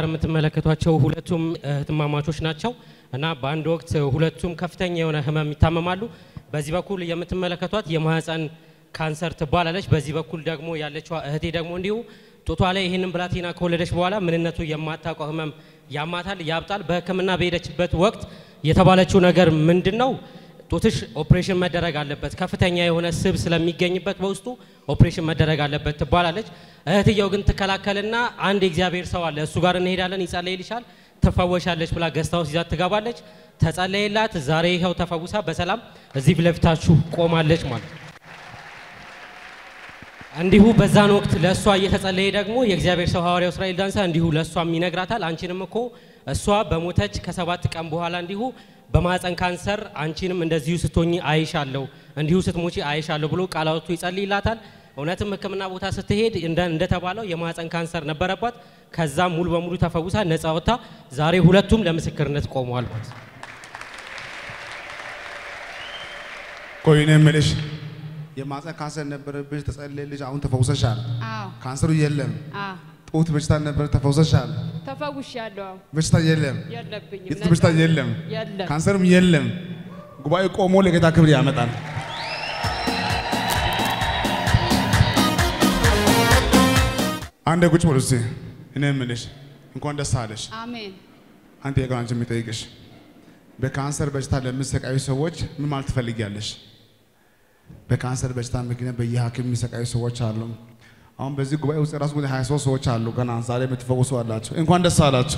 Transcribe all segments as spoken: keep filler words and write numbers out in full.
ጋር የምትመለከቷቸው ሁለቱም እህትማማቾች ናቸው እና በአንድ ወቅት ሁለቱም ከፍተኛ የሆነ ህመም ይታመማሉ በዚህ በኩል የምትመለከቷት የማህፀን ካንሰር ትባላለች በዚህ በኩል ደግሞ ያለችው እህቴ ደግሞ እንዲሁ ጡቷ ላይ ይሄንን ብላቴና ከወለደች በኋላ ምንነቱ የማታውቀው ህመም ያማታል ያብጣል በህክምና በሄደችበት ወቅት የተባለችው ነገር ምንድነው ጡትሽ ኦፕሬሽን መደረግ አለበት ከፍተኛ የሆነ ስብ ስለሚገኝበት በውስጡ ኦፕሬሽን መደረግ አለበት ትባላለች እህትየው ግን ተከላከለና አንድ እግዚአብሔር ሰው አለ እሱ ጋር እንሄዳለን ይጸልይልሻል ተፈወሻለች ብላ ገስታውስ ይዛት ትገባለች ተጸለየላት ዛሬ ይሄው ተፈውሳ በሰላም እዚህ ለፍታችሁ ቆማለች ማለት እንዲሁ በዛን ወቅት ለሷ እየተጸለየ ደግሞ የእግዚአብሔር ሰው ሐዋርያው እስራኤል ዳንሳ እንዲሁ ለሷም ይነግራታል አንቺንም እኮ እሷ በሞተች ከሰባት ቀን በኋላ እንዲሁ በማህፀን ካንሰር አንቺንም እንደዚሁ ስትሆኚ አይሻለው እንዲሁ ስትሞቺ አይሻለው ብሎ ቃላውቱ ይጸልይላታል እውነትም ህክምና ቦታ ስትሄድ እንደተባለው የማህፀን ካንሰር ነበረባት ከዛም ሙሉ በሙሉ ተፈውሳ ነፃ ወጣ ዛሬ ሁለቱም ለምስክርነት ቆመዋል ማለት ቆይኔ መልሽ የማህፀን ካንሰር ነበረብሽ ተጸለየልሽ አሁን ተፈውሰሻል አዎ ካንሰሩ የለም አዎ ጡት በሽታ ነበር ተፈውሰሻል ተፈውሻለሁ በሽታ የለም የለብኝም የጡት በሽታ የለም የለም ካንሰርም የለም ጉባኤ ቆሞ ለጌታ ክብር ያመጣል አንዴ ቁጭ በሉ እስቲ እኔ የምልሽ እንኳን ደስ አለሽ አሜን አንተ የጋንች የሚጠይቅሽ በካንሰር በሽታ ለሚሰቃዩ ሰዎች ምን ማለት ትፈልጊያለሽ በካንሰር በሽታ ምክንያት በየሐኪም የሚሰቃዩ ሰዎች አሉ አሁን በዚህ ጉባኤ ውስጥ ራሱ ወደ ሃያ ሶስት ሰዎች አሉ ገና ዛሬ የምትፈወሱ አላችሁ እንኳን ደስ አላችሁ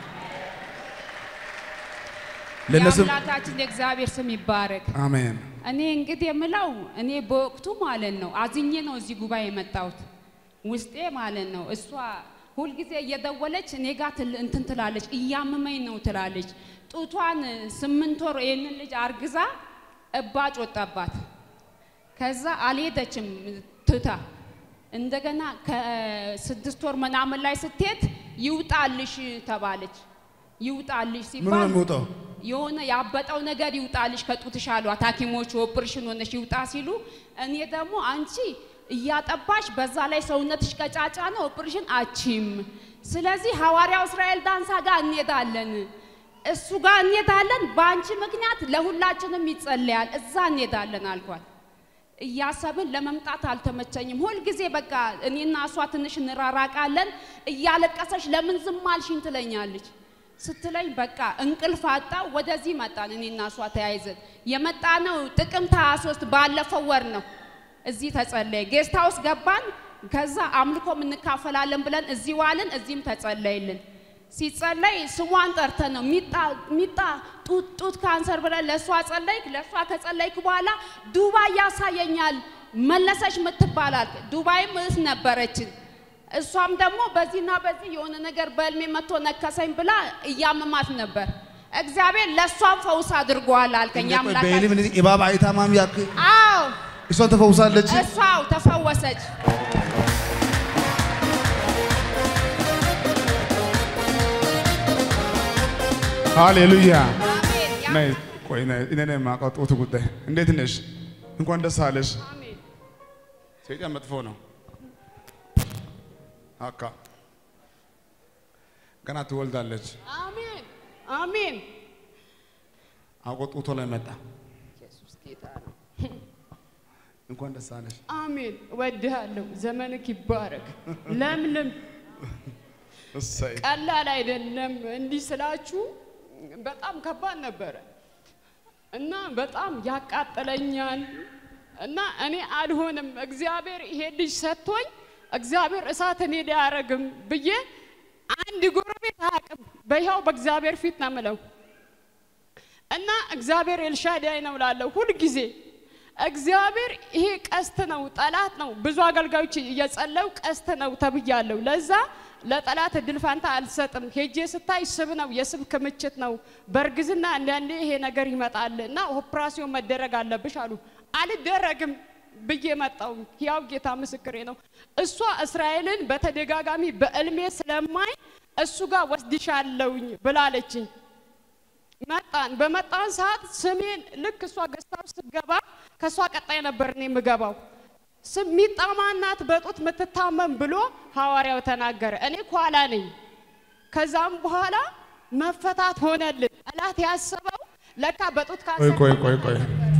ለነሱ የአምላካችን የእግዚአብሔር ስም ይባረክ አሜን እኔ እንግዲህ የምለው እኔ በወቅቱ ማለት ነው አዝኜ ነው እዚህ ጉባኤ የመጣሁት ውስጤ ማለት ነው እሷ ሁሉ ጊዜ እየደወለች እኔ ጋር እንትን ትላለች እያመመኝ ነው ትላለች ጡቷን ስምንት ወር የነን ልጅ አርግዛ እባጭ ወጣባት ከዛ አልሄደችም ትታ እንደገና ከስድስት ወር ምናምን ላይ ስትሄድ ይውጣልሽ ተባለች ይውጣልሽ ሲባል የሆነ ያበጠው ነገር ይውጣልሽ ከጡትሽ አሏት ሐኪሞች ኦፕሬሽን ሆነሽ ይውጣ ሲሉ እኔ ደግሞ አንቺ እያጠባሽ በዛ ላይ ሰውነትሽ ቀጫጫ ነው ኦፕሬሽን አቺም ስለዚህ ሐዋርያው እስራኤል ዳንሳ ጋር እንሄዳለን እሱ ጋር እንሄዳለን ባንቺ ምክንያት ለሁላችንም ይጸልያል እዛ እንሄዳለን አልኳት እያሰብን ለመምጣት አልተመቸኝም ሁሉ ጊዜ በቃ እኔና እሷ ትንሽ እንራራቃለን እያለቀሰሽ ለምን ዝም አልሽኝ ትለኛለች ስትለኝ በቃ እንቅልፍ አጣው ወደዚህ መጣን እኔና እሷ ተያይዘን የመጣነው ጥቅምት ሃያ ሶስት ባለፈው ወር ነው እዚህ ተጸለየ ጌስት ሃውስ ገባን ከዛ አምልኮም እንካፈላለን ብለን እዚህ ዋልን እዚህም ተጸለየልን ሲጸለይ ስሟን ጠርተን ነው ሚጣ ሚጣ ጡት ጡት ካንሰር ብለን ለሷ ጸለይክ ለሷ ከጸለይክ በኋላ ዱባይ ያሳየኛል መለሰሽ ምትባላል ዱባይም እስ ነበረች እሷም ደግሞ በዚህና በዚህ የሆነ ነገር በልሜ መጥቶ ነከሰኝ ብላ እያመማት ነበር እግዚአብሔር ለሷም ፈውስ አድርጓል አልከኝ አምላክ በእልም ኢባባ አይታማም ያክ አዎ እሷ ተፈውሳለች እሷው ተፈወሰች ሃሌሉያ አሜን ነይ ቆይ ነይ እኔ ማቀጡት ጉዳይ እንዴት ነሽ እንኳን ደስ አለሽ አሜን ሰይጣን መጥፎ ነው አካ ገና ትወልዳለች አሜን አሜን አቆጡቶ ላይ መጣ ኢየሱስ ጌታ ነው እንኳን ደስ አለሽ አሜን ወድሃለሁ ዘመንክ ይባረክ ለምለም እሰይ ቀላል አይደለም እንዲህ ስላችሁ በጣም ከባድ ነበር እና በጣም ያቃጠለኛል እና እኔ አልሆንም እግዚአብሔር ይሄ ልጅ ሰጥቶኝ እግዚአብሔር እሳትን ያረግም ብዬ አንድ ጎረቤት አቅም በይያው በእግዚአብሔር ፊት ነው የምለው እና እግዚአብሔር ኤልሻዳይ ነው ላለው ሁሉ ጊዜ እግዚአብሔር ይሄ ቀስት ነው ጠላት ነው ብዙ አገልጋዮች እየጸለው ቀስት ነው ተብያለሁ ለዛ ለጠላት እድል ፋንታ አልሰጥም ሄጄ ስታይ ስብ ነው የስብ ክምችት ነው በርግዝና አንዳንዴ ይሄ ነገር ይመጣልና ኦፕራሲዮን መደረግ አለብሽ አሉ አልደረግም ብዬ መጣው ያው ጌታ ምስክሬ ነው እሷ እስራኤልን በተደጋጋሚ በእልሜ ስለማይ እሱ ጋር ወስድሻለሁኝ ብላለችኝ መጣን በመጣን ሰዓት ስሜን ልክ እሷ ገስታው ስትገባ ከሷ ቀጣይ ነበር እኔ ምገባው ስሚጣማናት በጡት ምትታመም ብሎ ሐዋርያው ተናገረ እኔ ኳላ ነኝ ከዛም በኋላ መፈታት ሆነልን አላት ያሰበው ለካ በጡት ካንሰር ቆይ ቆይ ቆይ ቆይ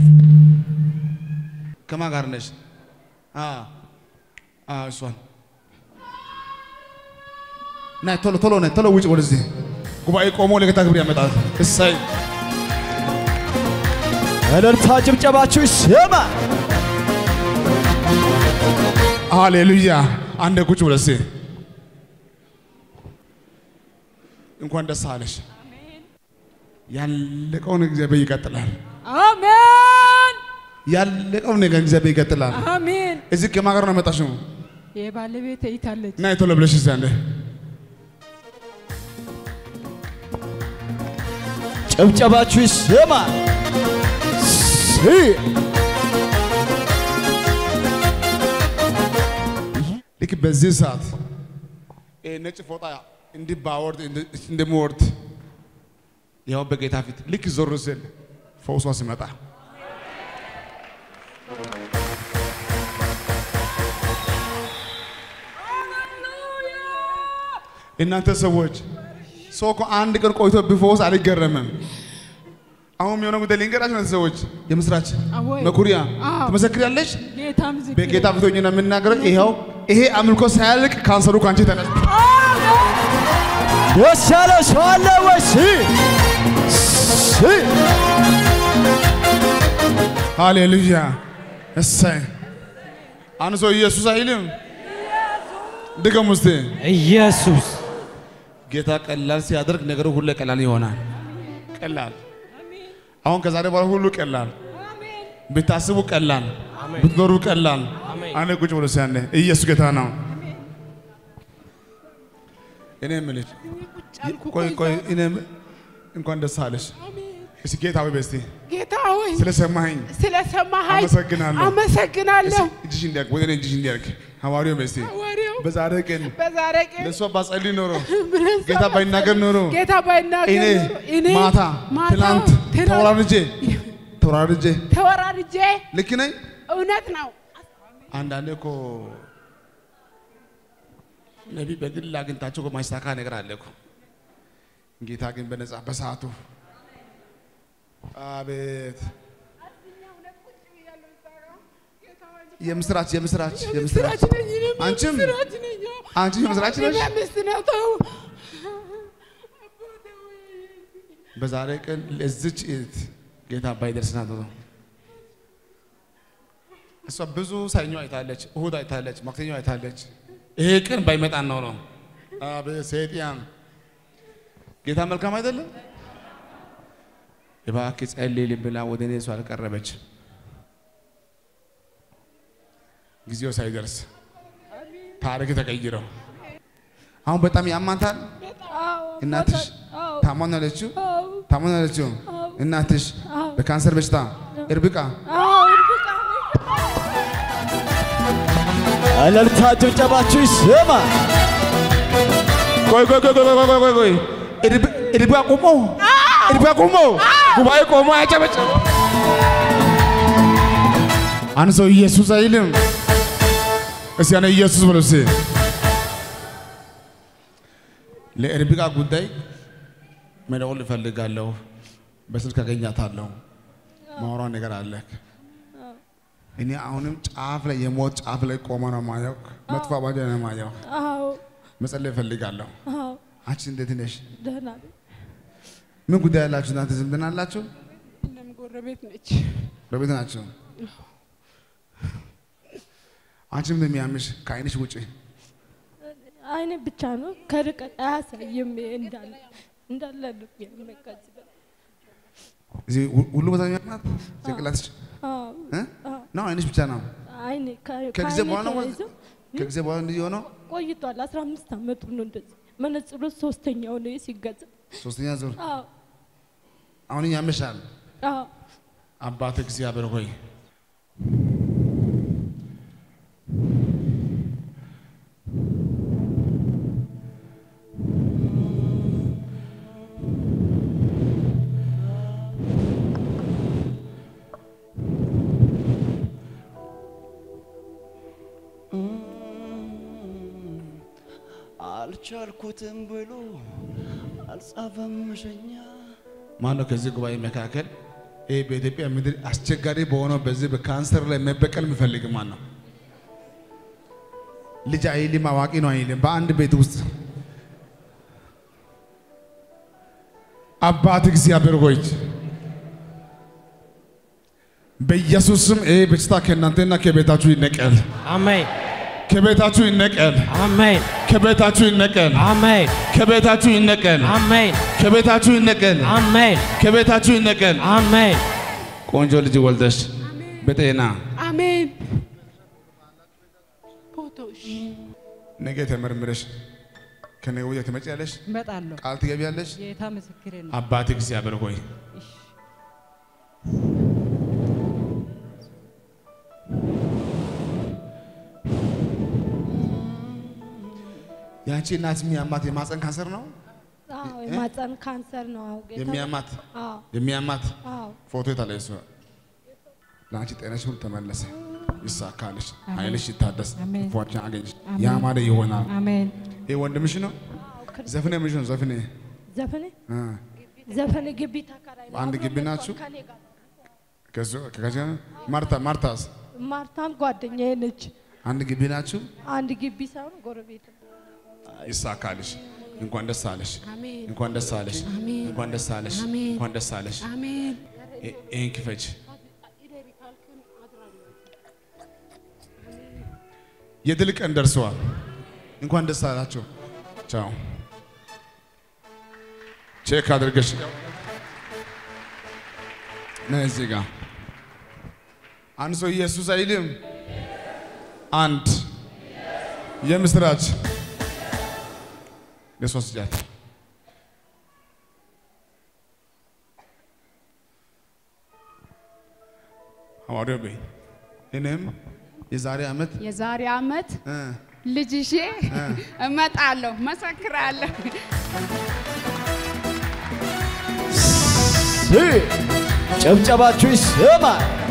ከማን ጋር ነሽ አ አ እሷን ናይ ቶሎ ቶሎ ናይ ቶሎ ውጭ ወደዚህ ጉባኤ ቆሞ ለጌታ ክብር ያመጣል እሰይ እልልታ ጭብጨባችሁ ይሰማ ሃሌሉያ አንደ ቁጭ ብለሽ እንኳን ደስ አለሽ አሜን ያለቀውን እግዚአብሔር ይቀጥላል አሜን ያለቀውን ነገር እግዚአብሔር ይቀጥላል አሜን እዚህ ከማን ጋር ነው መጣሽው የባለቤቴ ይታለች ናይ ቶሎ ብለሽ ዘንደ ጭብጨባችሁ ይሰማ ልክ በዚህ ሰዓት ነጭ ፎጣ እንዲህ ባወርድ እንደምወርድ ያው በጌታ ፊት ልክ ዞር ስል ፈውሷ ሲመጣ እናንተ ሰዎች ሰው እኮ አንድ ቀን ቆይቶ ቢፈውስ አልገረምም። አሁን የሆነ ጉዳይ ልንገራችሁ ነው ሰዎች የምስራች መኩሪያ ትመሰክሪያለሽ በጌታ ፊት ሆኜ ነው የምናገረው ይሄው ይሄ አምልኮ ሳያልቅ ካንሰሩ ካንቺ ተነሳ ወሰለ ሷለ ወሲ ሃሌሉያ እሰይ አንሶ ኢየሱስ አይልም ድገም ውስጥ ኢየሱስ ጌታ ቀላል ሲያደርግ ነገሩ ሁሉ ቀላል ይሆናል ቀላል አሁን ከዛሬ በኋላ ሁሉ ቀላል አሜን ብታስቡ ቀላል ብትኖሩ ቀላል አነ ቁጭ ብሎ ሲያነ ኢየሱስ ጌታ ነው እኔ ምልሽ ቆይ ቆይ እኔ እንኳን ደስ አለሽ እስኪ ጌታ ሆይ በስቲ ጌታ ሆይ ስለሰማኸኝ ስለሰማኸኝ አመሰግናለሁ አመሰግናለሁ እጅሽ እንዲያርግ ወደ እጅሽ እንዲያርግ ሐዋርያው በስቲ በዛሬ ቀን በዛሬ ቀን ለሷ ባጸልይ ኖሮ ጌታ ባይናገር ኖሮ ጌታ ባይናገር ኖሮ እኔ ማታ ትላንት ተወራርጄ ተወራርጄ ተወራርጄ ልክ ነኝ እውነት ነው አንዳንዴ እኮ ነቢ በግል አግኝታቸው እኮ ማይሳካ ነገር አለ እኮ ጌታ ግን በነፃ በሰዓቱ አቤት የምስራች የምስራች የምስራች አንቺም አንቺ የምስራች ነሽ በዛሬ ቀን ለዚች እህት ጌታ ባይደርስና ነው እሷ ብዙ ሰኞ አይታለች እሁድ አይታለች ማክሰኞ አይታለች ይሄ ቀን ባይመጣ ነው ነው አቤት ሰይጣን ጌታ መልካም አይደለም እባክህ ጸልይልኝ ብላ ወደ እኔ እሷ አልቀረበች ጊዜው ሳይደርስ ታሪክ ተቀይሮ አሁን በጣም ያማንታል እናትሽ ታሞናለችው ታሞናለችው እናትሽ በካንሰር በሽታ እርብቃ እልልታ ጭብጨባችሁ ይሰማ ቆይ ቆይ ቆይ ቆይ ቆይ ቆይ እርብቃ ቆሞ እርብቃ ቆሞ ጉባኤ ቆሞ አጨበጨበ አንሶ ኢየሱስ አይልም እስቲ ያነ ኢየሱስ ብሎስ ለእርብቃ ጉዳይ መደወል እፈልጋለሁ በስልክ አገኛታለሁ ማውራው ነገር አለ እኔ አሁንም ጫፍ ላይ የሞት ጫፍ ላይ ቆመ ነው ማየው መጥፋ ባደ ነው ማየው አዎ መጸለይ እፈልጋለሁ አዎ አንቺ እንዴት ነሽ ደህና ነኝ ምን ጉዳይ አላችሁ እናንተ ዝምድና አላችሁ እነም ጎረቤት ነች ጎረቤት ናችሁ አንቺ ምን የሚያምሽ ከአይንሽ ውጪ አይኔ ብቻ ነው ከርቀት አያሳይም እንዳለ እንዳለ ነው የሚመቀዝ እዚህ ሁሉ ቦታ የሚያማት ጭንቅላትሽ አዎ ነው አይንሽ ብቻ ነው አይኔ ከጊዜ በኋላ ነው ከጊዜ በኋላ እንደዚህ ሆኖ ቆይቷል አስራ አምስት አመቱ ነው እንደዚህ መነጽሩ ሶስተኛው ነው ሲገዛ ሶስተኛ ዙር አዎ አሁን ያምሻል አዎ አባቴ እግዚአብሔር ሆይ አልቻልኩትም ብሎ አልጻፈም መሸኛ ማነው ከዚህ ጉባኤ መካከል ይሄ በኢትዮጵያ ምድር አስቸጋሪ በሆነው በዚህ በካንሰር ላይ መበቀል የሚፈልግ ማን ነው? ልጅ አይልም አዋቂ ነው አይልም በአንድ ቤት ውስጥ አባት እግዚአብሔር ሆይ በኢየሱስ ስም ይሄ በሽታ ከእናንተና ከቤታችሁ ይነቀል። አሜን። ከቤታችሁ ይነቀል። አሜን። ከቤታችሁ ይነቀል። አሜን። ከቤታችሁ ይነቀል። አሜን። ከቤታችሁ ይነቀል። አሜን። ከቤታችሁ ይነቀል። አሜን። ቆንጆ ልጅ ወልደሽ በጤና አሜን። ፎቶሽ ነገ ተመርምረሽ ከነገ ወዲያ ትመጪያለሽ። እመጣለሁ። ቃል ትገቢያለሽ። ጌታ ምስክሬ ነው። አባት እግዚአብሔር ሆይ ያንቺ እናት የሚያማት የማህፀን ካንሰር ነው? አዎ የማህፀን ካንሰር ነው። አዎ ጌታ የሚያማት አዎ የሚያማት አዎ ፎቶ ታለይሶ ላንቺ ጤናሽ ሁሉ ተመለሰ፣ ይሳካልሽ፣ ኃይልሽ ይታደስ፣ ፏቻ አገኝሽ፣ ያማረ ይሆናል። አሜን። ይሄ ወንድምሽ ነው? ዘፈኔ ምንሽ ነው? ዘፈኔ ዘፈኔ ዘፈኔ ግቢ ተከራይ ነው። አንድ ግቢ ናችሁ? ከሱ ከከጀ ማርታ ማርታስ ማርታም ጓደኛዬ ነች። አንድ ግቢ ናችሁ? አንድ ግቢ ሳይሆን ጎረቤት። ይሳካልሽ። እንኳን ደስ አለሽ። እንኳን ደስ አለሽ። እንኳን ደስ አለሽ። እንኳን ደስ አለሽ። አሜን። ይሄን ክፈች። የድል ቀን ደርሷል። እንኳን ደስ አላችሁ። ቻው። ቼክ አድርገሽ ነዚህ ጋር አንድ ሰው ኢየሱስ አይልም። አንድ የምስራች ለሶስት ጃት ሐዋርያው በይ እኔም የዛሬ ዓመት የዛሬ ዓመት ልጅሽ እመጣለሁ መሰክራለሁ። ጭብጨባችሁ ይሰማ።